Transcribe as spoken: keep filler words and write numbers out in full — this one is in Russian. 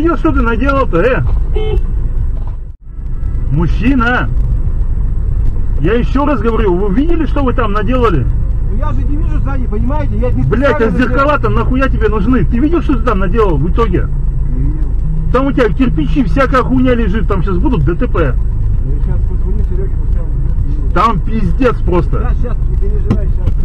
видел, что ты наделал-то, э? Мужчина! Я еще раз говорю, вы видели, что вы там наделали? Ну я же не вижу сзади, понимаете? Я не Блять, а зеркала-то нахуя тебе нужны? Ты видел, что ты там наделал в итоге? Не видел. Там у тебя кирпичи, всякая хуйня лежит, там сейчас будут ДТП. Я сейчас позвоню Сереге, пусть он... Там пиздец просто. Да, сейчас, не переживай, сейчас.